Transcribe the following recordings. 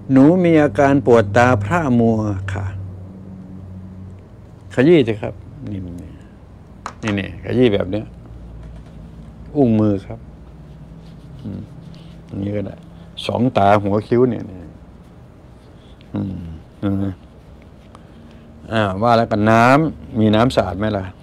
หนูมีอาการปวดตาพร่ามัวค่ะขยี้สิครับนี่ขยี้แบบเนี้ยอุ้งมือครับอย่างนี้ก็ได้สองตาหัวคิ้วเนี่ยว่าแล้วกันน้ำมีน้ำสะอาดไหมล่ะ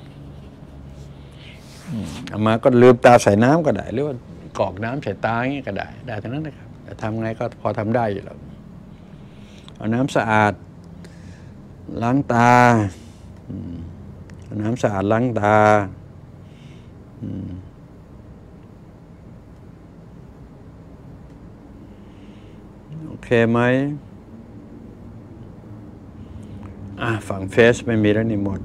เอามาก็ลืมตาใส่น้ำก็ได้หรือว่ากรอกน้ำใส่ตาอย่างนี้ก็ได้ทั้งนั้นนะครับแต่ทำไงก็พอทำได้อยู่แล้วเอาน้ำสะอาดล้างตาเอาน้ำสะอาดล้างตาโอเคไหมฝั่งเฟซไม่มีแล้วนี่หมด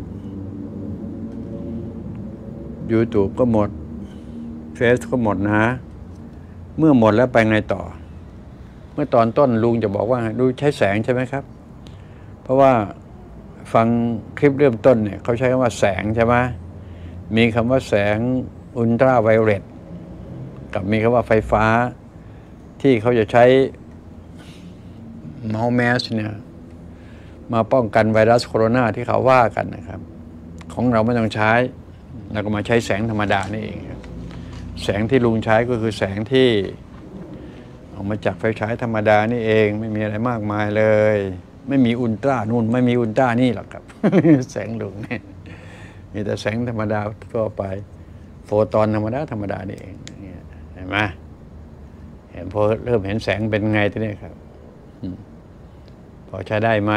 YouTube ก็หมดเฟซก็หมดนะเมื่อหมดแล้วไปไงต่อเมื่อตอนต้นลุงจะบอกว่าดูใช้แสงใช่ไหมครับเพราะว่าฟังคลิปเริ่มต้นเนี่ยเขาใช้คำว่าแสงใช่ไหมมีคำว่าแสงอุลตราไวโอเลตกับมีคำว่าไฟฟ้าที่เขาจะใช้เมาส์แมสเนี่ยมาป้องกันไวรัสโคโรนาที่เขาว่ากันนะครับของเราไม่ต้องใช้เราก็มาใช้แสงธรรมดานี่เองครับแสงที่ลุงใช้ก็คือแสงที่ออกมาจากไฟฉายธรรมดานี่เองไม่มีอะไรมากมายเลยไม่มีอุลตร้านู่นไม่มีอุลตร้านี่หรอกครับ แสงลุงเนี่ยมีแต่แสงธรรมดาทั่วไปโฟตอนธรรมดานี่เองเห็นไหมเห็นพอเริ่มเห็นแสงเป็นไงทีนี้ครับพอใช้ได้ไหม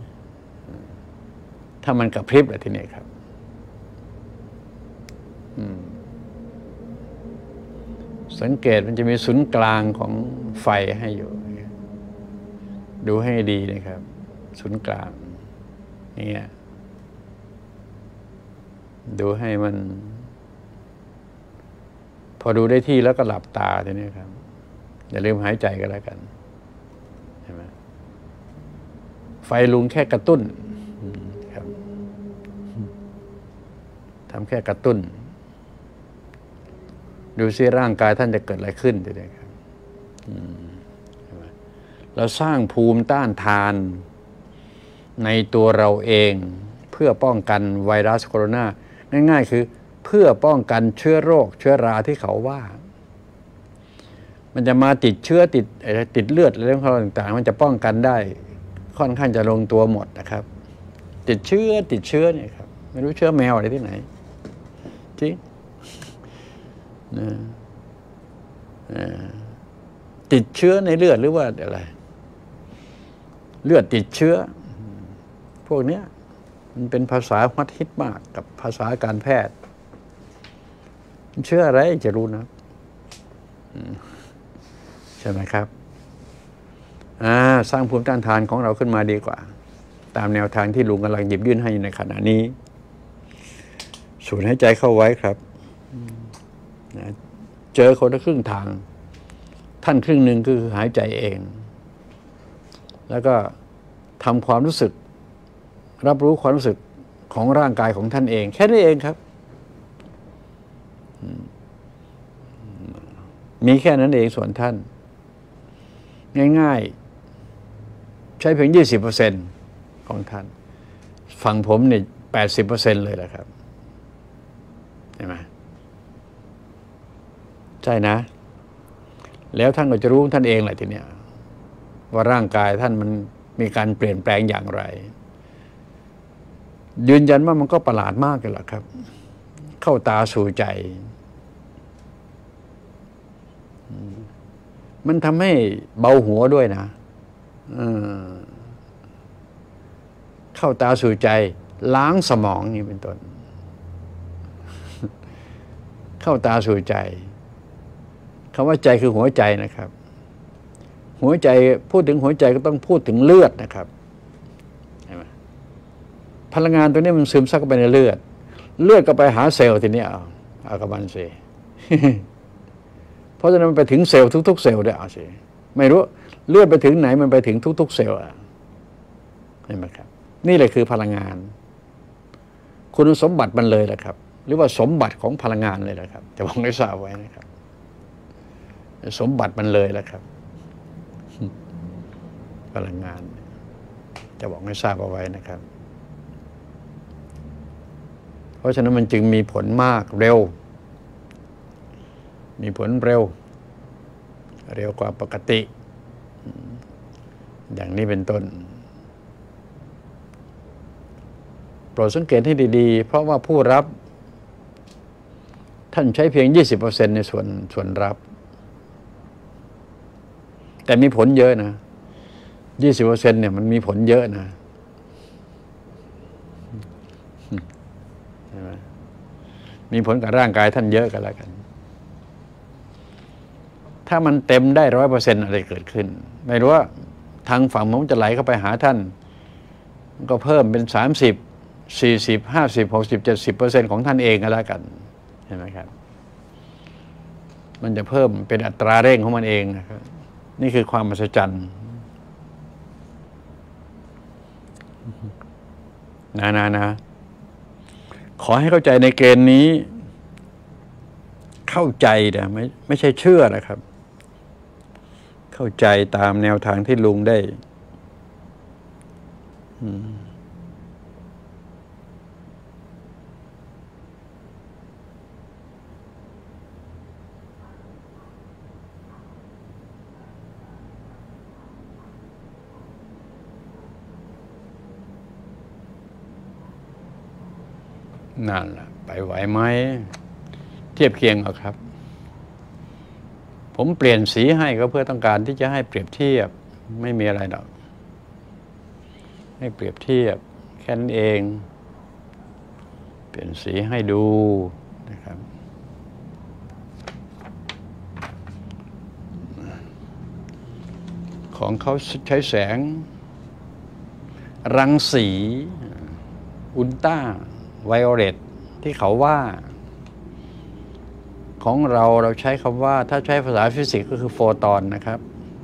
ถ้ามันกระพริบอะไรทีนี้ครับสังเกตมันจะมีศูนย์กลางของไฟให้อยู่ดูให้ดีนะครับศูนย์กลางนี่ดูให้มันพอดูได้ที่แล้วก็หลับตาทีนี้ครับอย่าลืมหายใจก็แล้วกันใช่ไหมไฟลุงแค่กระตุ้นครับทำแค่กระตุ้นดูซิร่างกายท่านจะเกิดอะไรขึ้นทีนี้ครับเราสร้างภูมิต้านทานในตัวเราเองเพื่อป้องกันไวรัสโคโรนาง่ายๆคือเพื่อป้องกันเชื้อโรคเชื้อราที่เขาว่ามันจะมาติดเชื้อติดเลือดอะไรต่างๆมันจะป้องกันได้ค่อนข้างจะลงตัวหมดนะครับติดเชื้อเนี่ยครับไม่รู้เชื้อแมวอะไรที่ไหนจริงติดเชื้อในเลือดหรือว่าอะไรเลือดติดเชื้อพวกนี้มันเป็นภาษาฮอตฮิตมากกับภาษาการแพทย์เชื้ออะไรจะรู้นะใช่ไหมครับสร้างภูมิต้านทานของเราขึ้นมาดีกว่าตามแนวทางที่ลุงกำลังหยิบยื่นให้ในขณะนี้สูดหายใจเข้าไว้ครับเจอคนละครึ่งทางท่านครึ่งหนึ่งคือหายใจเองแล้วก็ทำความรู้สึกรับรู้ความรู้สึกของร่างกายของท่านเองแค่นี้เองครับมีแค่นั้นเองส่วนท่านง่ายๆใช้เพียง 20% ของท่านฝั่งผมเนี่ย 80% เลยแหละครับใช่ไหมใช่นะแล้วท่านก็จะรู้ท่านเองแหละทีเนี้ยว่าร่างกายท่านมันมีการเปลี่ยนแปลงอย่างไรยืนยันว่ามันก็ประหลาดมากเลยล่ะครับเข้าตาสู่ใจมันทำให้เบาหัวด้วยนะเข้าตาสู่ใจล้างสมองนี่เป็นต้นเข้าตาสู่ใจคำว่าใจคือหัวใจนะครับหัวใจพูดถึงหัวใจก็ต้องพูดถึงเลือดนะครับใช่ไหมพลังงานตัวนี้มันซึมซับเข้าไปในเลือดก็ไปหาเซลล์ทีนี้เอากับมันสิเพราะฉะนั้นมันไปถึงเซลล์ทุกๆเซลล์ได้เอาสิไม่รู้เลือดไปถึงไหนมันไปถึงทุกๆเซลล์เห็นไหมครับนี่แหละคือพลังงานคุณสมบัติมันเลยแหละครับหรือว่าสมบัติของพลังงานเลยแหละครับจะบอกให้ทราบไว้นะครับสมบัติมันเลยแหละครับพลังงานจะบอกให้ทราบเอาไว้นะครับ เพราะฉะนั้นมันจึงมีผลมากเร็ว มีผลเร็วกว่าปกติ อย่างนี้เป็นต้นโปรดสังเกตให้ดีๆเพราะว่าผู้รับท่านใช้เพียง 20% ในส่วนรับแต่มีผลเยอะนะ 20% เนี่ยมันมีผลเยอะนะใช่ไหมมีผลกับร่างกายท่านเยอะกันแล้วกันถ้ามันเต็มได้ 100% อะไรเกิดขึ้นไม่รู้ว่าทางฝั่งผมจะไหลเข้าไปหาท่านก็เพิ่มเป็น30 40 50 60 70% ของท่านเองก็แล้วกันใช่ไหมครับมันจะเพิ่มเป็นอัตราเร่งของมันเองนะครับนี่คือความมหัศจรรย์นะขอให้เข้าใจในเกณฑ์นี้เข้าใจนะไม่ใช่เชื่อนะครับเข้าใจตามแนวทางที่ลุงได้นั่นแหละไปไหวไหมเทียบเคียงเอาครับผมเปลี่ยนสีให้ก็เพื่อต้องการที่จะให้เปรียบเทียบไม่มีอะไรหรอกให้เปรียบเทียบแค่นั้นเองเปลี่ยนสีให้ดูนะครับของเขาใช้แสงรังสีอุลตราไวโอเลตที่เขาว่าของเราใช้คำว่าถ้าใช้ภาษาฟิสิกส์ก็คือโฟตอนนะครับ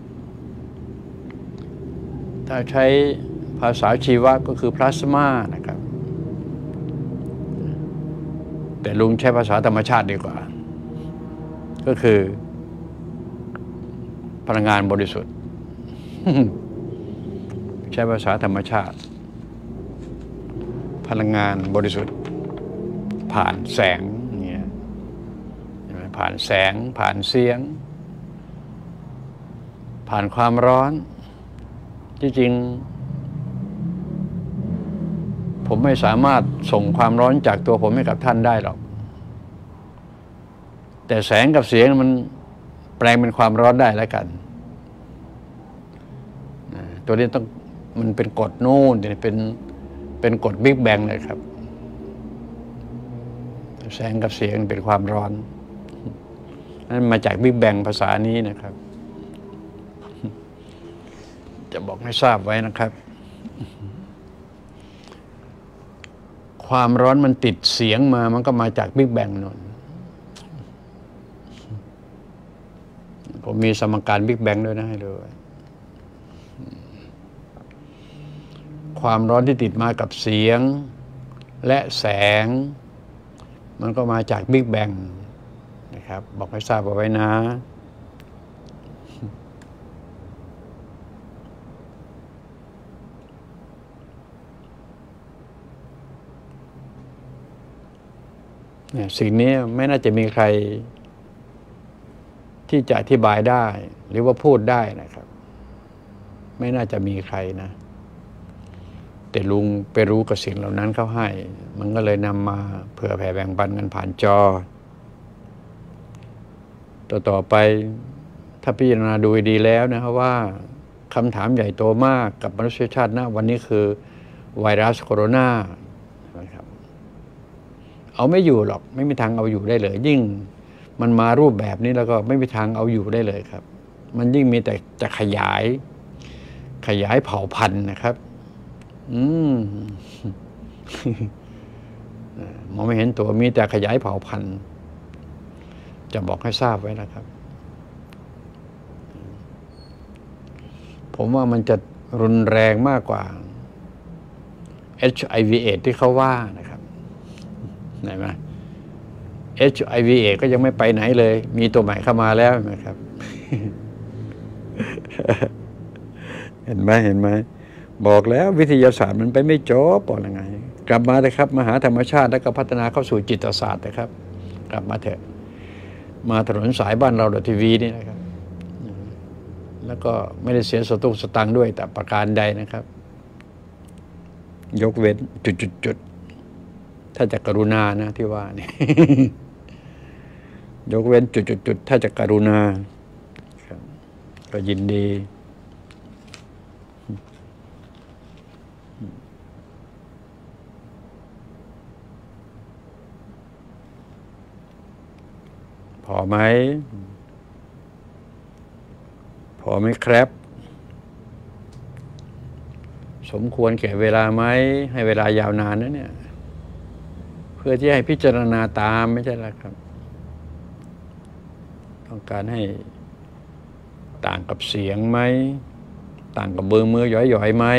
ถ้าใช้ภาษาชีวะก็คือพลาสมานะครับแต่ลุงใช้ภาษาธรรมชาติดีกว่าก็คือพลังงานบริสุทธิ์ ใช้ภาษาธรรมชาติพลังงานบริสุทธิ์ผ่านแสงเนี่ยผ่านแสงผ่านเสียงผ่านความร้อนจริงๆผมไม่สามารถส่งความร้อนจากตัวผมให้กับท่านได้หรอกแต่แสงกับเสียงมันแปลงเป็นความร้อนได้แล้วกันตัวนี้ต้องมันเป็นกฎนู่นเป็นกฎบิ๊กแบงเลยครับแสงกับเสียงเป็นความร้อนนั่นมาจากบิ๊กแบงภาษานี้นะครับจะบอกให้ทราบไว้นะครับความร้อนมันติดเสียงมามันก็มาจากบิ๊กแบงนั่นผมมีสมการบิ๊กแบงด้วยนะให้ดูความร้อนที่ติดมากับเสียงและแสงมันก็มาจากบิ๊กแบงนะครับบอกให้ทราบเอาไว้นะเนี่ยสิ่งนี้ไม่น่าจะมีใครที่จะอธิบายได้หรือว่าพูดได้นะครับไม่น่าจะมีใครนะแต่ลุงไปรู้กับสิ่งเหล่านั้นเขาให้มันก็เลยนำมาเผื่อแผ่แบ่งปันกันผ่านจอต่อไปถ้าพิจารณาดูดีแล้วนะครับว่าคำถามใหญ่โตมากกับมนุษยชาตินะวันนี้คือไวรัสโคโรนานะครับเอาไม่อยู่หรอกไม่มีทางเอาอยู่ได้เลยยิ่งมันมารูปแบบนี้แล้วก็ไม่มีทางเอาอยู่ได้เลยครับมันยิ่งมีแต่จะขยายเผ่าพันธุ์นะครับมองไม่เห็นตัวมีแต่ขยายเผ่าพันธุ์จะบอกให้ทราบไว้นะครับผมว่ามันจะรุนแรงมากกว่า HIV/AIDS ที่เขาว่านะครับไหนไหม HIV/AIDS ก็ยังไม่ไปไหนเลยมีตัวใหม่เข้ามาแล้วนะครับเห็นไหมบอกแล้ววิทยาศาสตร์มันไปไม่จบบอกยังไงกลับมาเลยครับมาหาธรรมชาติแล้วก็พัฒนาเข้าสู่จิตศาสตร์นะครับกลับมาเถอะมาถนนสายบ้านเราทีวีนี่นะครับแล้วก็ไม่ได้เสียสตังค์ด้วยแต่ประการใดนะครับยกเว้นจุดถ้าจะกรุณานะที่ว่านี่ ยกเว้นจุดถ้าจะกรุณาก็ยินดีพอไหมครับ สมควรแก่เวลาไหมให้เวลายาวนานนะเนี่ยเพื่อที่ให้พิจารณาตามไม่ใช่หรอครับต้องการให้ต่างกับเสียงไหมต่างกับเบอร์มือหย่อยๆไหม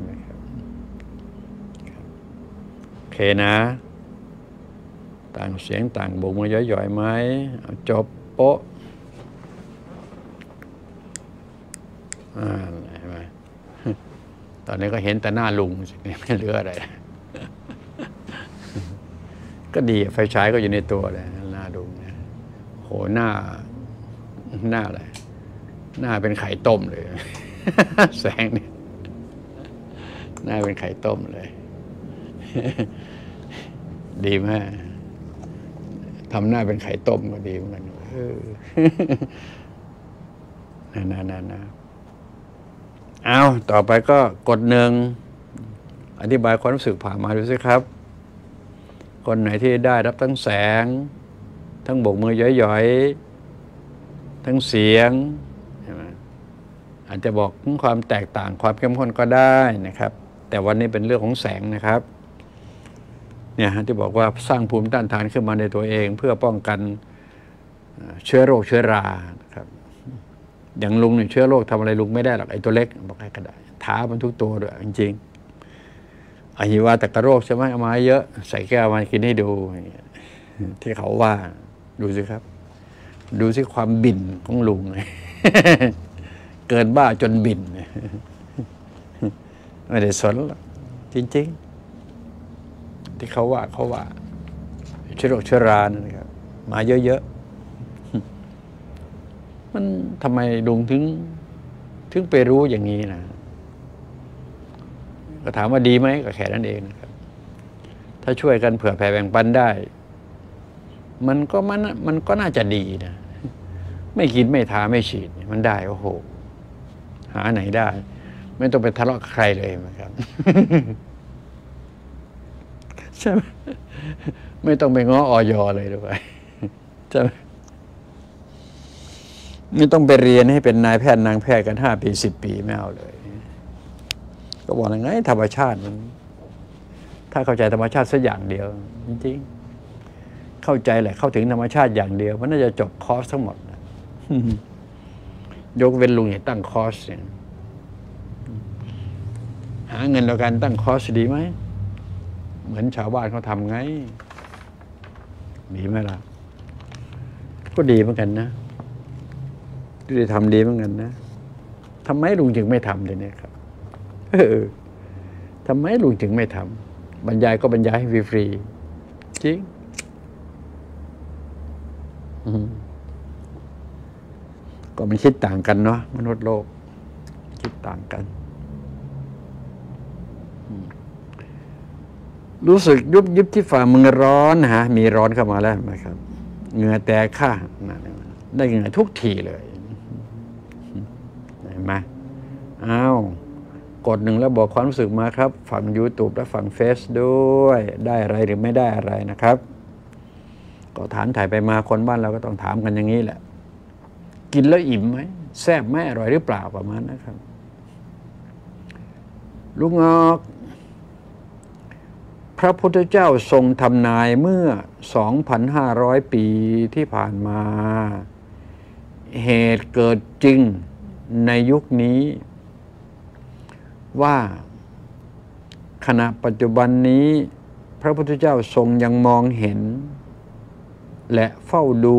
โอเคนะต่างเสียงต่างเบอร์มือหย่อยๆไหมเอาจบโป๊ะเห็นไหมตอนนี้ก็เห็นแต่หน้าลุงไม่เหลืออะไรก็ดีไฟฉายก็อยู่ในตัวเลยหน้าลุงโหหน้าอะไรหน้าเป็นไข่ต้มเลยแสงนี่หน้าเป็นไข่ต้มเลยดีไหมทำหน้าเป็นไข่ต้มก็ดีเหมือนกันนะเอาต่อไปก็กด1อธิบายความรู้สึกผ่านมาดูสิครับคนไหนที่ได้รับทั้งแสงทั้งโบกมือย่อยๆทั้งเสียงอาจจะบอกถึงความแตกต่างความเข้มข้นก็ได้นะครับแต่วันนี้เป็นเรื่องของแสงนะครับเนี่ยที่บอกว่าสร้างภูมิต้านทานขึ้นมาในตัวเองเพื่อป้องกันเชื้อโรคเชื้อรานะครับอย่างลุงเนี่ยเชื้อโรคทำอะไรลุงไม่ได้หรอกไอ้ตัวเล็กบอกให้ก็ได้ท้ามันทุกตัวด้วยจริงๆอหิวาตกโรคใช่ไหมเอามาเยอะใส่แก้วมากินให้ดูที่เขาว่าดูสิครับดูสิความบิ่นของลุง เกินบ้าจนบิ่นไม่ได้สนหรอกจริงๆที่เขาว่าเชื้อโรคเชื้อรานะครับมาเยอะๆมันทำไมลุงถึงไปรู้อย่างนี้นะก็ถามว่าดีไหมก็แค่นั้นเองนะครับถ้าช่วยกันเผื่อแผ่แบ่งปันได้มันก็น่าจะดีนะไม่กินไม่ทาไม่ฉีดมันได้โอ้โหหาไหนได้ไม่ต้องไปทะเลาะกับใครเลยนะครับ ใช่ไหมไม่ต้องไปง้ออยเลยด้วยใช่ไหมไม่ต้องไปเรียนให้เป็นนายแพทย์นางแพทย์กัน5 ปี 10 ปีไม่เอาเลยก็บอกยังไงธรรมชาติมันถ้าเข้าใจธรรมชาติสักอย่างเดียวจริงๆเข้าใจแหละเข้าถึงธรรมชาติอย่างเดียวมันน่าจะจบคอร์สทั้งหมดนะยกเว้นลุงเนี่ยตั้งคอร์สเนี่ยหาเงินแล้วกันตั้งคอร์สดีไหมเหมือนชาวบ้านเขาทำไงดีไหมล่ะก็ดีเหมือนกันนะที่ทำดีเหมือนกันนะทำไมลุงจึงไม่ทำเลยเนี่ยครับทำไมลุงจึงไม่ทำบรรยายก็บรรยายให้ฟรีๆจริงก็มันคิดต่างกันเนาะมนุษย์โลกคิดต่างกันรู้สึกยุบยิบที่ฝ่ามือร้อนฮะมีร้อนเข้ามาแล้วไหมครับเหงื่อแตกข้าได้เหงื่อทุกทีเลยเห็นไหมอ้าวกด1แล้วบอกความรู้สึกมาครับฝั่ง YouTube และฝั่งเฟซด้วยได้อะไรหรือไม่ได้อะไรนะครับก็ถามถ่ายไปมาคนบ้านเราก็ต้องถามกันอย่างนี้แหละกินแล้วอิ่มไหมแซ่บไหมอร่อยหรือเปล่าประมาณนะครับลูกงอกพระพุทธเจ้าทรงทำนายเมื่อ 2,500 ปีที่ผ่านมาเหตุเกิดจริงในยุคนี้ว่าขณะปัจจุบันนี้พระพุทธเจ้าทรงยังมองเห็นและเฝ้าดู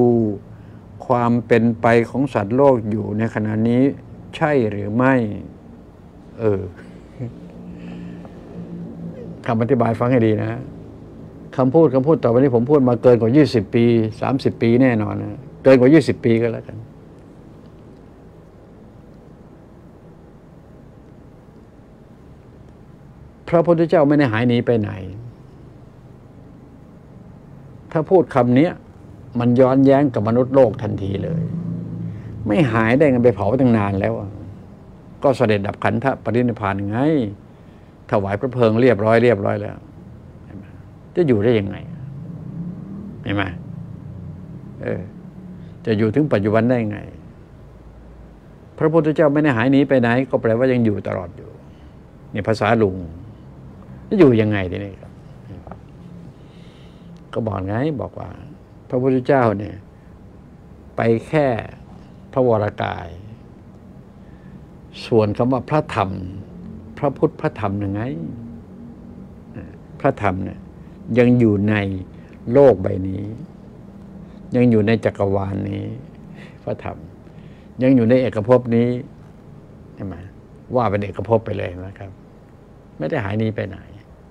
ความเป็นไปของสัตว์โลกอยู่ในขณะนี้ใช่หรือไม่คำอธิบายฟังให้ดีนะคำพูดต่อไปนี้ผมพูดมาเกินกว่า20 ปี30 ปีแน่นอนนะเกินกว่า20 ปีก็แล้วกันพระพุทธเจ้าไม่ได้หายหนีไปไหนถ้าพูดคำนี้มันย้อนแย้งกับมนุษย์โลกทันทีเลยไม่หายได้ไงไปเผาตั้งนานแล้วก็เสด็จดับขันธปรินิพพานไงถวายพระเพลิงเรียบร้อยแล้วจะอยู่ได้ยังไงเห็นไหมจะอยู่ถึงปัจจุบันได้ไงพระพุทธเจ้าไม่ได้หายหนีไปไหนก็แปลว่ายังอยู่ตลอดอยู่นี่ภาษาลุงจะอยู่ยังไงทีนี้ครับก็บอกว่าพระพุทธเจ้าเนี่ยไปแค่พระวรากายส่วนคำว่าพระธรรมพระพุทธพระธรรมยังไงพระธรรมเนี่ยยังอยู่ในโลกใบนี้ยังอยู่ในจักรวาลนี้พระธรรมยังอยู่ในเอกภพนี้ใช่ไหมว่าเป็นเอกภพไปเลยนะครับไม่ได้หายหนีไปไหน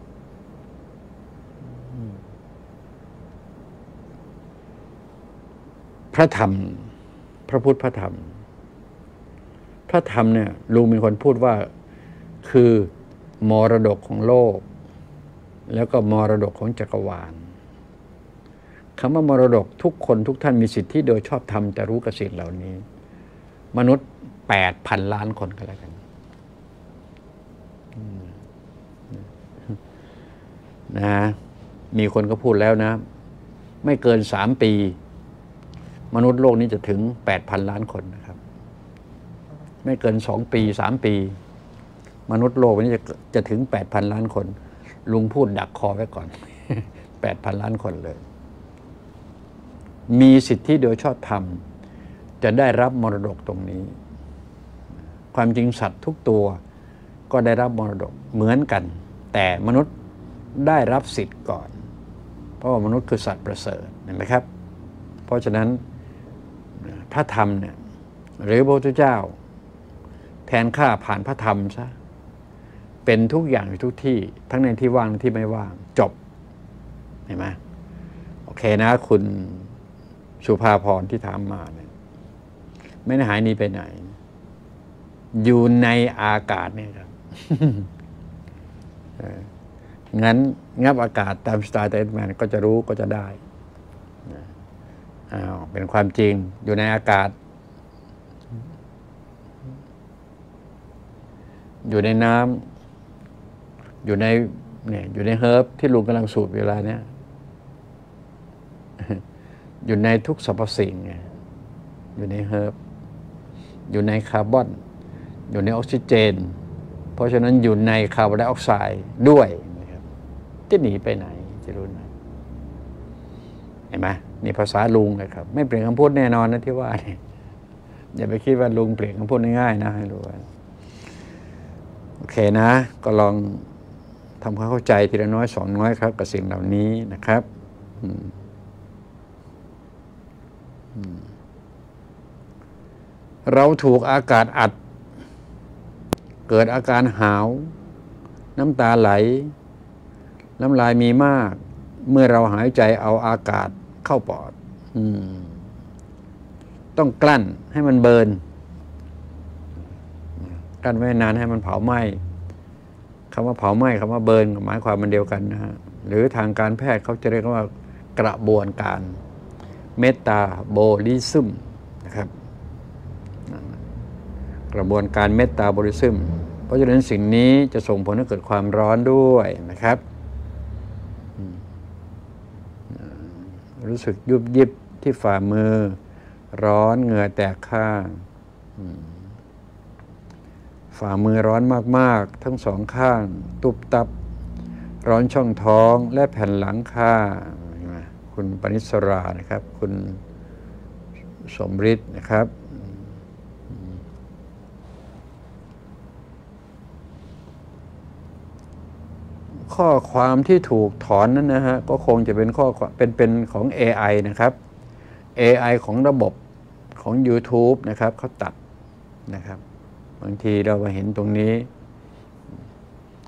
พระธรรมพระพุทธพระธรรมพระธรรมเนี่ยลุงมีคนพูดว่าคือมรดกของโลกแล้วก็มรดกของจักรวาลคำว่ามรดกทุกคนทุกท่านมีสิทธิโดยชอบธรรมจะรู้กสิทธิ์เหล่านี้มนุษย์ 8,000 ล้านคนก็แล้วกันนะมีคนก็พูดแล้วนะไม่เกิน3 ปีมนุษย์โลกนี้จะถึง 8,000 ล้านคนนะครับไม่เกิน2 ปี3 ปีมนุษย์โลกนี้จะถึง 8,000 ล้านคนลุงพูดดักคอไว้ก่อน 8,000 ล้านคนเลยมีสิทธิโดยชอบธรรมจะได้รับมรดกตรงนี้ความจริงสัตว์ทุกตัวก็ได้รับมรดกเหมือนกันแต่มนุษย์ได้รับสิทธิ์ก่อนเพราะว่ามนุษย์คือสัตว์ประเสริฐเห็นไหมครับเพราะฉะนั้นพระธรรมเนี่ยหรือพระพุทธเจ้าแทนข้าผ่านพระธรรมซะเป็นทุกอย่างในทุกที่ทั้งในที่ว่างและที่ไม่ว่างจบเห็นไหมโอเคนะคุณสุภาพรที่ถามมาเนี่ยไม่ได้หายหนีไปไหนอยู่ในอากาศเนี่ยครับ งั้นงับอากาศตามสไตล์ไทแมนก็จะรู้ก็จะได้เป็นความจริงอยู่ในอากาศอยู่ในน้ำอยู่ในเฮิร์บที่ลุงกำลังสูบเวลาเนี้ยอยู่ในทุกสรรพสิ่งไงอยู่ในเฮิร์บอยู่ในคาร์บอนอยู่ในออกซิเจนเพราะฉะนั้นอยู่ในคาร์บอนไดออกไซด์ด้วยนะครับจะหนีไปไหนจะรู้ไหมเห็นไหมนี่ภาษาลุงนะครับไม่เปลี่ยนคำพูดแน่นอนนะที่ว่าเนี่ยอย่าไปคิดว่าลุงเปลี่ยนคำพูดง่ายๆนะให้รู้ว่าโอเคนะก็ลองทำความเข้าใจทีละน้อย2 น้อยครับกับสิ่งเหล่านี้นะครับเราถูกอากาศอัดเกิดอาการหาวน้ำตาไหลน้ำลายมีมากเมื่อเราหายใจเอาอากาศเข้าปอดต้องกลั้นให้มันเบิร์นกลั้นไว้นานให้มันเผาไหม้คำว่าเผาไหม้คำว่าเบิร์นหมายความมันเดียวกันนะฮะหรือทางการแพทย์เขาจะเรียกว่ากระบวนการเมตาโบลิซึมนะครับกระบวนการเมตาโบลิซึมเพราะฉะนั้นสิ่งนี้จะส่งผลให้เกิดความร้อนด้วยนะครับรู้สึกยุบยิบที่ฝ่ามือร้อนเหงื่อแตกข้างฝ่ามือร้อนมากๆทั้งสองข้างตุบตับร้อนช่องท้องและแผ่นหลังข้างคุณปณิสรานะครับคุณสมฤทธิ์นะครับข้อความที่ถูกถอนนั้นนะฮะก็คงจะเป็นข้อเป็นของ AI นะครับ AI ของระบบของ YouTube นะครับเขาตัดนะครับบางทีเราเห็นตรงนี้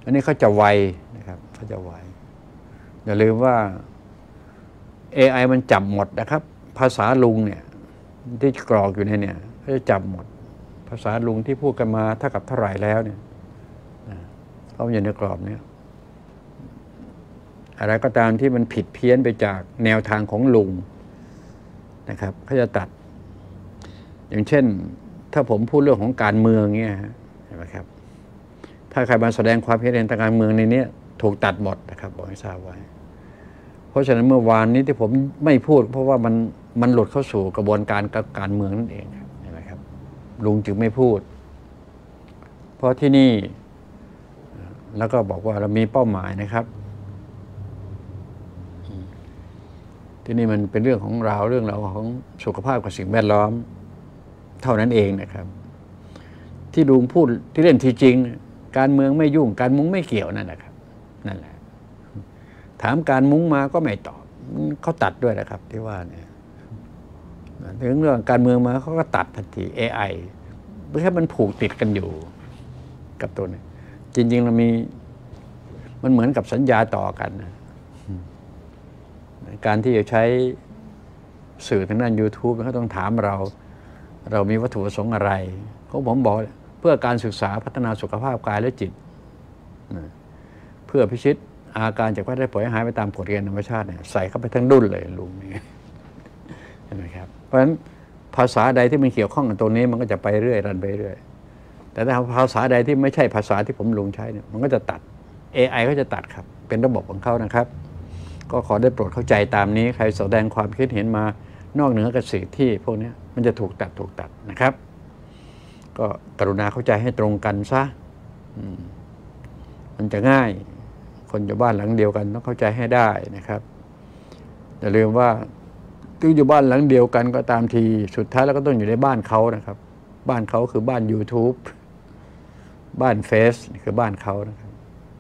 อันนี้เขาจะไวนะครับเขาจะไวอย่าลืมว่า AI มันจับหมดนะครับภาษาลุงเนี่ยที่กรอกอยู่ในเนี่ยเขาจะจับหมดภาษาลุงที่พูดกันมาเท่ากับเท่าไหร่แล้วเนี่ยเขาอยู่ในกรอบนี้อะไรก็ตามที่มันผิดเพี้ยนไปจากแนวทางของลุงนะครับเขาจะตัดอย่างเช่นถ้าผมพูดเรื่องของการเมืองเนี่ยเห็นไหมครับถ้าใครมาแสดงความคิดเห็นทางการเมืองในนี้ถูกตัดหมดนะครับบอกให้ทราบไว้เพราะฉะนั้นเมื่อวานนี้ที่ผมไม่พูดเพราะว่ามันหลุดเข้าสู่กระบวนการการเมืองนั่นเองครับเห็นไหมครับลุงจึงไม่พูดเพราะที่นี่แล้วก็บอกว่าเรามีเป้าหมายนะครับที่นี่มันเป็นเรื่องของเราเรื่องราวของสุขภาพกับสิ่งแวดล้อมเท่านั้นเองนะครับที่ลุงพูดที่เล่นที่จริงการเมืองไม่ยุ่งการมุ้งไม่เกี่ยวนั่นแหละครับนั่นแหละถามการมุ้งมาก็ไม่ตอบเขาตัดด้วยนะครับที่ว่าเนี่ยถึงเรื่องการเมืองมาเขาก็ตัดทันที AI เพราะแค่มันผูกติดกันอยู่กับตัวนี้จริงๆเรามีมันเหมือนกับสัญญาต่อกันนะการที่จะใช้สื่อทางด้าน YouTube เขาต้องถามเรามีวัตถุประสงค์อะไรเขาผมบอกเพื่อการศึกษาพัฒนาสุขภาพกายและจิตเพื่อพิชิตอาการจากวัฏได้ปล่อยหายไปตามกฎเกณฑ์ธรรมชาติเนี่ยใส่เข้าไปทั้งดุ้นเลยลุงนี่เห็นไหมครับเพราะฉะนั้นภาษาใดที่มันเกี่ยวข้องกับตรงนี้มันก็จะไปเรื่อยรันไปเรื่อยแต่ถ้าภาษาใดที่ไม่ใช่ภาษาที่ผมลุงใช้เนี่ยมันก็จะตัด AI ก็จะตัดครับเป็นระบบของเขานะครับก็ขอได้โปรดเข้าใจตามนี้ใครแสดงความคิดเห็นมานอกเหนือกับสิ่งที่พวกนี้มันจะถูกตัดนะครับก็กรุณาเข้าใจให้ตรงกันซะมันจะง่ายคนอยู่บ้านหลังเดียวกันต้องเข้าใจให้ได้นะครับอย่าลืมว่าถึงอยู่บ้านหลังเดียวกันก็ตามทีสุดท้ายแล้วก็ต้องอยู่ในบ้านเขานะครับบ้านเขาคือบ้าน YouTube บ้านเฟซคือบ้านเขานะครับ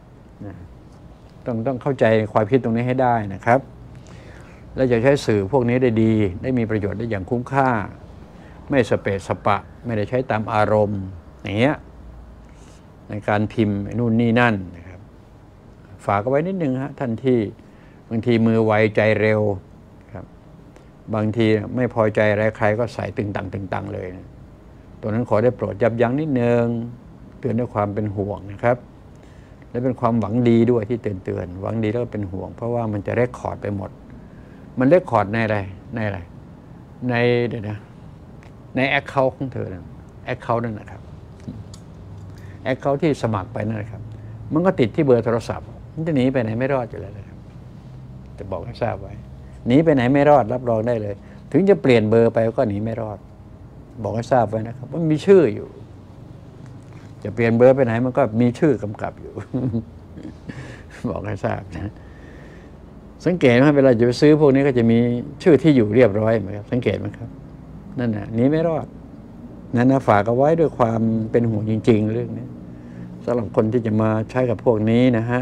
ต้องเข้าใจความคิดตรงนี้ให้ได้นะครับและจะใช้สื่อพวกนี้ได้ดีได้มีประโยชน์ได้อย่างคุ้มค่าไม่สเปะสปะไม่ได้ใช้ตามอารมณ์อย่างเงี้ยในการพิมพ์นู่นนี่นั่นนะครับฝากเอาไว้นิดนึงฮะท่านที่บางทีมือไวใจเร็วครับบางทีไม่พอใจอะไรใครก็ใส่ตึงตังเลยนะตัวนั้นขอได้โปรดยับยั้งนิดนึงเตือนด้วยความเป็นห่วงนะครับและเป็นความหวังดีด้วยที่เตือนหวังดีแล้วก็เป็นห่วงเพราะว่ามันจะเรคคอร์ดไปหมดมันเรคคอร์ดในอะไรในเดี๋ยวนะในแอคเคาท์ของเธอนะแอคเคาท์นั่นนะครับแอคเคาท์ที่สมัครไปนั่นนะครับมันก็ติดที่เบอร์โทรศัพท์มันจะหนีไปไหนไม่รอดอยู่แล้วนะครับจะบอกให้ทราบไว้หนีไปไหนไม่รอดรับรองได้เลยถึงจะเปลี่ยนเบอร์ไปก็หนีไม่รอดบอกให้ทราบไว้นะครับว่ามีชื่ออยู่จะเปลี่ยนเบอร์ไปไหนมันก็มีชื่อกำกับอยู่ บอกให้ทราบนะสังเกตไหมเวลาจะไปซื้อพวกนี้ก็จะมีชื่อที่อยู่เรียบร้อยไหมครับสังเกตไหมครับนั่นน่ะหนีไม่รอดนั่นนะฝากเอาไว้ด้วยความเป็นห่วงจริงๆเรื่องนี้สำหรับคนที่จะมาใช้กับพวกนี้นะฮะ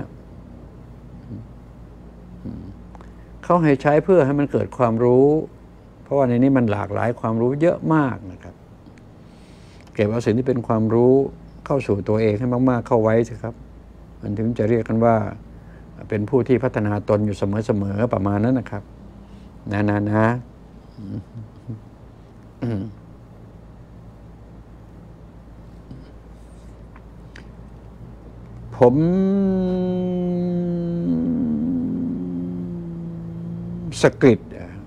เขาให้ใช้เพื่อให้มันเกิดความรู้เพราะว่าในนี้มันหลากหลายความรู้เยอะมากนะครับเก็บเอาสิ่งที่เป็นความรู้เข้าสู่ตัวเองให้มากๆเข้าไว้สิครับมันถึงจะเรียกกันว่าเป็นผู้ที่พัฒนาตนอยู่เสมอๆประมาณนั้นนะครับนะผมสกฤต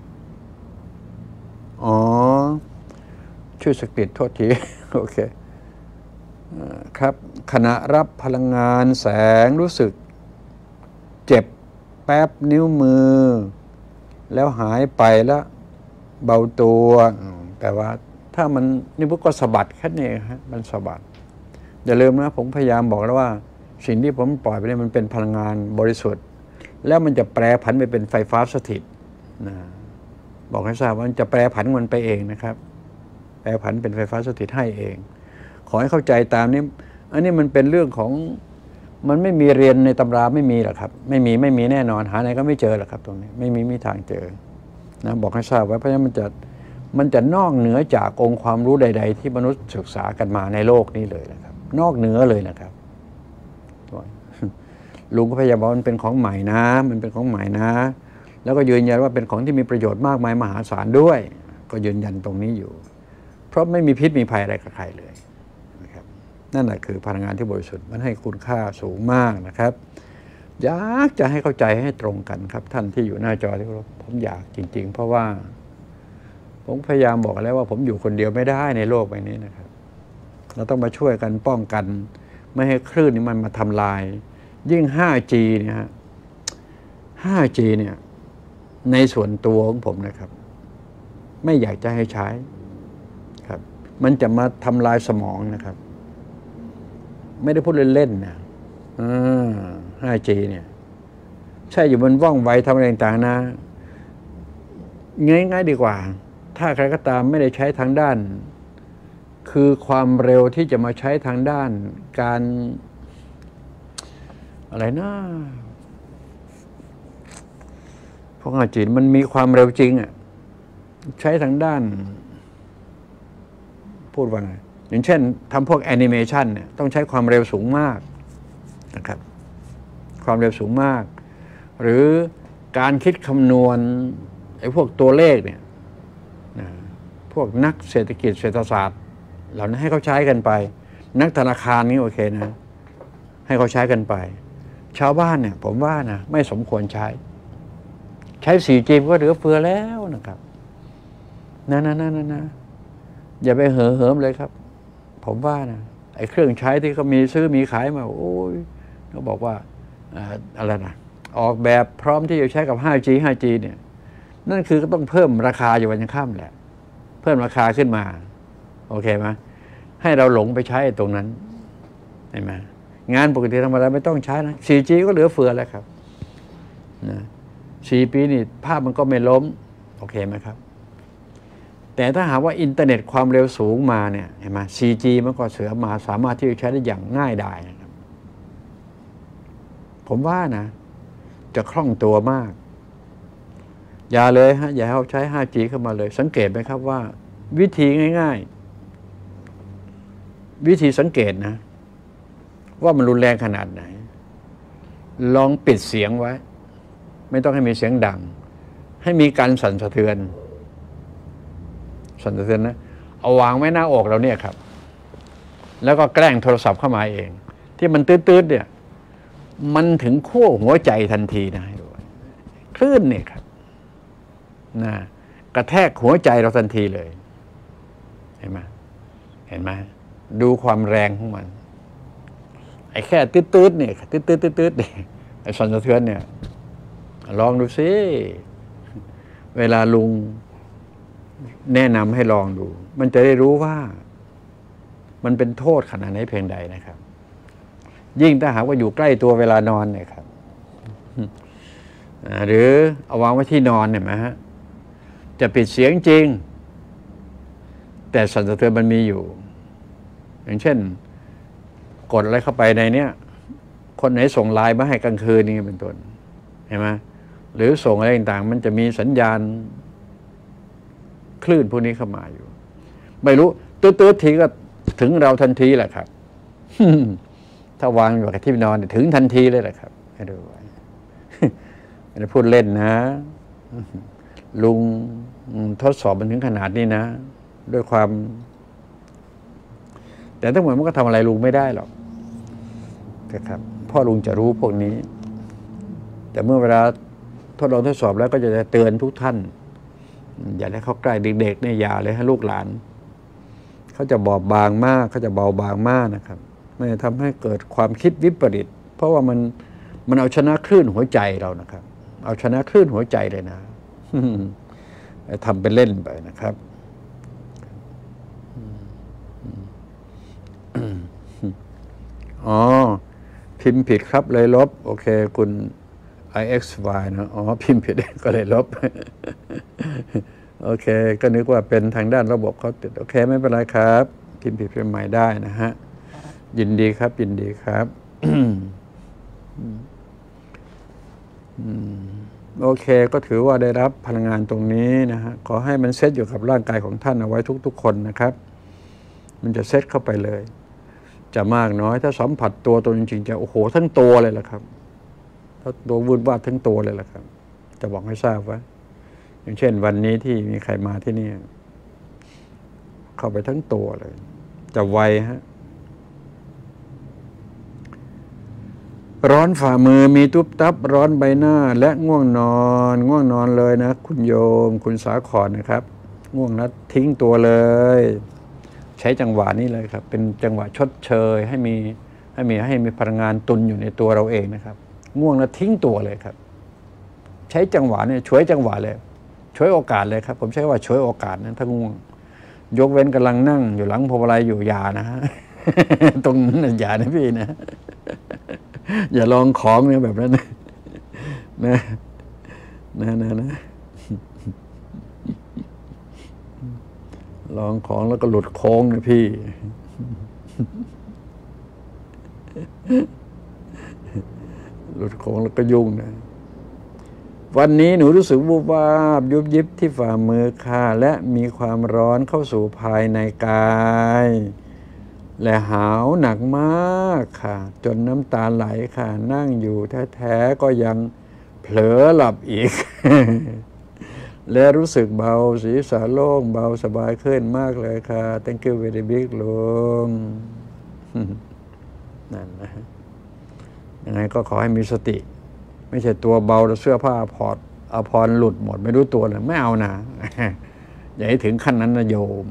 ชื่อสกฤตโทษทีโอเคครับขณะรับพลังงานแสงรู้สึกเจ็บแป๊บนิ้วมือแล้วหายไปแล้วเบาตัวแต่ว่าถ้ามันนี่พวกก็สะบัดแค่นี้ฮะมันสะบัดอย่าลืมนะผมพยายามบอกแล้วว่าสิ่งที่ผมปล่อยไปเนี่ยมันเป็นพลังงานบริสุทธิ์แล้วมันจะแปรผันไปเป็นไฟฟ้าสถิตนะบอกให้ทราบว่ามันจะแปรผันมันไปเองนะครับแปรผันเป็นไฟฟ้าสถิตให้เองขอให้เข้าใจตามนี้อันนี้มันเป็นเรื่องของมันไม่มีเรียนในตำราไม่มีหรอกครับไม่มีแน่นอนหาไหนก็ไม่เจอหรอกครับตรงนี้ไม่มีทางเจอนะบอกให้ทราบไว้เพราะฉะนั้นมันจะนอกเหนือจากองค์ความรู้ใดๆที่มนุษย์ศึกษากันมาในโลกนี้เลยนะครับนอกเหนือเลยนะครับลุงก็พยายามบอกมันเป็นของใหม่นะมันเป็นของใหม่นะแล้วก็ยืนยันว่าเป็นของที่มีประโยชน์มากมายมหาศาลด้วยก็ยืนยันตรงนี้อยู่เพราะไม่มีพิษมีภัยอะไรกับใครเลยนะครับนั่นแหละคือพลังงานที่บริสุทธิ์มันให้คุณค่าสูงมากนะครับอยากจะให้เข้าใจให้ตรงกันครับท่านที่อยู่หน้าจอที่ผมอยากจริงๆเพราะว่าผมพยายามบอกแล้วว่าผมอยู่คนเดียวไม่ได้ในโลกใบนี้นะครับเราต้องมาช่วยกันป้องกันไม่ให้คลื่นนี้มันมาทำลายยิ่ง 5G เนี่ยฮะ 5G เนี่ยในส่วนตัวของผมนะครับไม่อยากจะให้ใช้ครับมันจะมาทำลายสมองนะครับไม่ได้พูดเล่นๆนะ5G เนี่ยใช่อยู่บนว่องไวทำอะไรต่างๆนะง่ายๆดีกว่าถ้าใครก็ตามไม่ได้ใช้ทางด้านคือความเร็วที่จะมาใช้ทางด้านการอะไรนะพวก5Gมันมีความเร็วจริงอ่ะใช้ทางด้านพูดว่าไงอย่างเช่นทำพวกแอนิเมชันเนี่ยต้องใช้ความเร็วสูงมากนะครับความเร็วสูงมากหรือการคิดคำนวณไอ้พวกตัวเลขเนี่ยพวกนักเศรษฐกิจเศรษฐศาสตร์เหล่านั้นให้เขาใช้กันไปนักธนาคารนี่โอเคนะให้เขาใช้กันไปชาวบ้านเนี่ยผมว่านะไม่สมควรใช้ 4G ก็เหลือเฟือแล้วนะครับนะอย่าไปเหิมเลยครับผมว่านะไอ้เครื่องใช้ที่เขามีซื้อมีขายมาโอ้ยเขาบอกว่าอะไรนะออกแบบพร้อมที่จะใช้กับ 5G เนี่ยนั่นคือก็ต้องเพิ่มราคาอยู่วันยังค่ำแหละเพิ่มราคาขึ้นมาโอเคไหมให้เราหลงไปใช้ตรงนั้นเห็นไหมงานปกติธรรมดาไม่ต้องใช้นะ 4G ก็เหลือเฟือแล้วครับนะ4 ปีนี่ภาพมันก็ไม่ล้มโอเคไหมครับแต่ถ้าหากว่าอินเทอร์เน็ตความเร็วสูงมาเนี่ยเห็นไหม 4G มันก็เสือมาสามารถที่จะใช้ได้อย่างง่ายดายนะครับผมว่านะจะคล่องตัวมากอย่าเลยฮะอย่าเอาใช้ 5G เข้ามาเลยสังเกตไหมครับว่าวิธีง่ายๆวิธีสังเกตนะว่ามันรุนแรงขนาดไหนลองปิดเสียงไว้ไม่ต้องให้มีเสียงดังให้มีการสั่นสะเทือนนะเอาวางไว้หน้าอกเราเนี่ยครับแล้วก็แกล้งโทรศัพท์เข้ามาเองที่มันตืดๆเนี่ยมันถึงขั้วหัวใจทันทีนะคลื่นเนี่ยครับนะกระแทกหัวใจเราทันทีเลยเห็นไหมดูความแรงของมันไอ้แค่ตืดๆเนี่ยตืดเนี่ยไอ้สั่นสะเทือนเนี่ยลองดูสิเวลาลุงแนะนำให้ลองดูมันจะได้รู้ว่ามันเป็นโทษขนาดไหนเพียงใดนะครับยิ่งถ้าหากว่าอยู่ใกล้ตัวเวลานอนเนี่ยครับหรือเอาวางไว้ที่นอนเนี่ยฮะจะปิดเสียงจริงแต่สั่นสะเทือนมันมีอยู่อย่างเช่นกดอะไรเข้าไปในเนี้ยคนไหนส่งไลน์มาให้กลางคืนนี่เป็นต้นเห็นไหมหรือส่งอะไรต่างๆมันจะมีสัญญาณคลื่นพวกนี้เข้ามาอยู่ไม่รู้ตืดๆทีก็ถึงเราทันทีแหละครับ ถ้าวางอยู่กับที่นอนถึงทันทีเลยแหละครับให้ดูไว้ ไม่ได้พูดเล่นนะลุงทดสอบมันถึงขนาดนี้นะด้วยความแต่ทั้งหมดมันก็ทำอะไรลุงไม่ได้หรอกนะครับพ่อลุงจะรู้พวกนี้แต่เมื่อเวลาทดลองทดสอบแล้วก็จะเตือนทุกท่านอย่าให้เขาใกล้เด็กๆเนี่ยอย่าเลยให้ลูกหลานเขาจะบอบบางมากเขาจะเบาบางมากนะครับมันจะทำให้เกิดความคิดวิปริตเพราะว่ามันเอาชนะคลื่นหัวใจเรานะครับเอาชนะคลื่นหัวใจเลยนะ ทำเป็นเล่นไปนะครับอ๋อพิมพ์ผิดครับเลยลบโอเคคุณ IXY นะอ๋อพิมพ์ผิดก็เลยลบโอเคก็นึกว่าเป็นทางด้านระบบเขาติดโอเคไม่เป็นไรครับพิมพ์ผิดพิมพ์ใหม่ได้นะฮะยินดีครับยินดีครับโอเคก็ถือว่าได้รับพลังงานตรงนี้นะฮะขอให้มันเซตอยู่กับร่างกายของท่านเอาไว้ทุกๆคนนะครับมันจะเซตเข้าไปเลยจะมากน้อยถ้าสัมผัสตัวจริงๆจะโอ้โหทั้งตัวเลยล่ะครับถ้าตัววูบวาบทั้งตัวเลยล่ะครับจะบอกให้ทราบว่าอย่างเช่นวันนี้ที่มีใครมาที่นี่เข้าไปทั้งตัวเลยจะไวฮะร้อนฝ่ามือมีตุ๊บตับร้อนใบหน้าและง่วงนอนเลยนะคุณโยมคุณสาขรนะครับง่วงแล้วทิ้งตัวเลยใช้จังหวะนี้เลยครับเป็นจังหวะชดเชยให้มีพลังงานตุนอยู่ในตัวเราเองนะครับง่วงแล้วทิ้งตัวเลยครับใช้จังหวะเนี่ยช่วยจังหวะเลยช่วยโอกาสเลยครับผมใช้ว่าช่วยโอกาสนะถ้าง่วงยกเว้นกำลังนั่งอยู่หลังพวงมาลัยอยู่อย่านะฮะ ตรงนั้นอย่านะพี่นะ อย่าลองของเนี่ยแบบนั้นนะลองของแล้วก็หลุดโค้งนะพี่ หลุดโค้งแล้วก็ยุ่งนะวันนี้หนูรู้สึกวูบวาบยุบยิบที่ฝ่ามือค่ะและมีความร้อนเข้าสู่ภายในกายและหาวหนักมากค่ะจนน้ำตาไหลค่ะนั่งอยู่แท้ๆก็ยังเผลอหลับอีก และรู้สึกเบาศีรษะโล่งเบาสบายขึ้นมากเลยค่ะ thank you very big ลุง นั่นนะยังไงก็ขอให้มีสติไม่ใช่ตัวเบาแล้วเสื้อผ้าอภรณ์หลุดหมดไม่รู้ตัวเลยไม่เอานะ อย่าให้ถึงขั้นนั้นนะโยม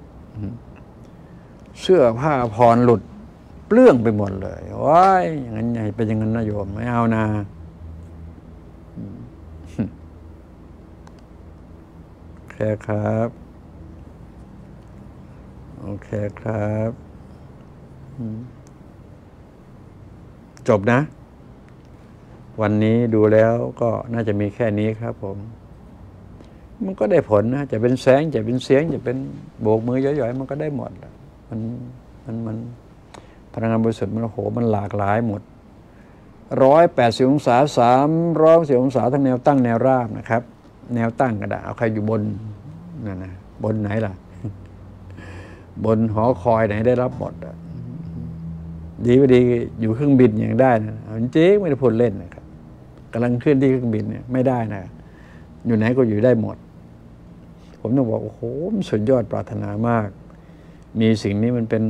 เสื้อผ้าอภรณ์หลุดเปลื้องไปหมดเลยว้ายอย่างนั้นใหญ่เป็นอย่างนั้นนะโยมไม่เอานะโอเคครับโอเคครับจบนะวันนี้ดูแล้วก็น่าจะมีแค่นี้ครับผมมันก็ได้ผลนะจะเป็นแสงจะเป็นเสียงจะเป็นโบกมือย่อยๆมันก็ได้หมดมันพลังงานบริสุทธิ์มันโหมันหลากหลายหมด180 องศา310 องศาทั้งแนวตั้งแนวราบนะครับแนวตั้งก็ได้เอาใครอยู่บนนั่นนะบนไหนล่ะ บนหอคอยไหนได้รับหมดดีไม่ดีอยู่เครื่องบินยังได้นะจริงไม่ได้พูดเล่นนะครับกำลังเคลื่อนที่เครื่องบินเนี่ยไม่ได้นะอยู่ไหนก็อยู่ได้หมดผมต้องบอกโอ้โหสุดยอดปรารถนามากมีสิ่งนี้มันเป็น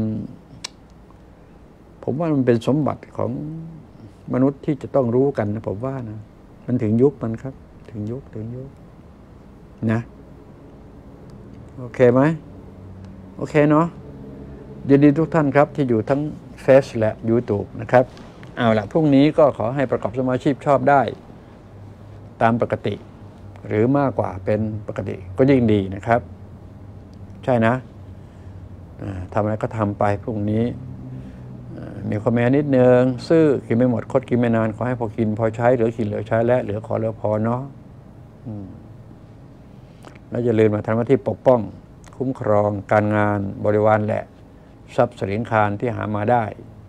ผมว่ามันเป็นสมบัติของมนุษย์ที่จะต้องรู้กันนะผมว่านะมันถึงยุคมันครับถึงยุคนะโอเคไหมโอเคเนาะยินดีทุกท่านครับที่อยู่ทั้งเฟซและ YouTube นะครับเอาล่ะพรุ่งนี้ก็ขอให้ประกอบสมาชีพชอบได้ตามปกติหรือมากกว่าเป็นปกติก็ยิ่งดีนะครับใช่นะทำอะไรก็ทำไปพรุ่งนี้มีคอมเมนต์นิดนึงซื้อกินไม่หมดคดกินไม่นานขอให้พอกินพอใช้เหลือกินเหลือใช้และเหลือขอเหลือพอเนาะแล้วอย่าลืมมาทำหน้าที่ปกป้องคุ้มครองการงานบริวารและทรัพย์สินคารที่หามาได้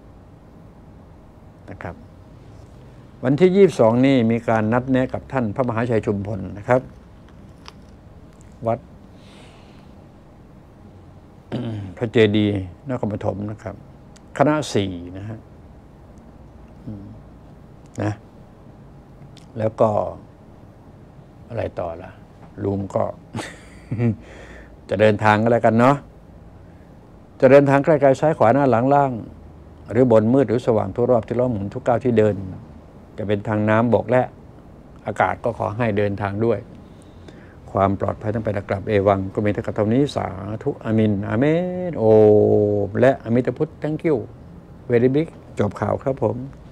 นะครับวันที่22นี่มีการนัดแนะกับท่านพระมหาชัยชุมพลนะครับวัด พระเจดีย์นครปฐมนะครับคณะ4นะฮะนะแล้วก็อะไรต่อล่ะลุงก็ จะเดินทางก็แล้วกันเนาะจะเดินทางไกลๆซ้ายขวาหน้าหลังล่างหรือบนมืดหรือสว่างทั่วรอบที่ล้อมหมุนทุกก้าวที่เดินจะเป็นทางน้ำบกและอากาศก็ขอให้เดินทางด้วยความปลอดภัยทั้งไปและกลับเอวังก็มีแต่กับเท่านี้สาธุอามินอาเมนโอมและอมิตพุทธ thank you very big จบข่าวครับผม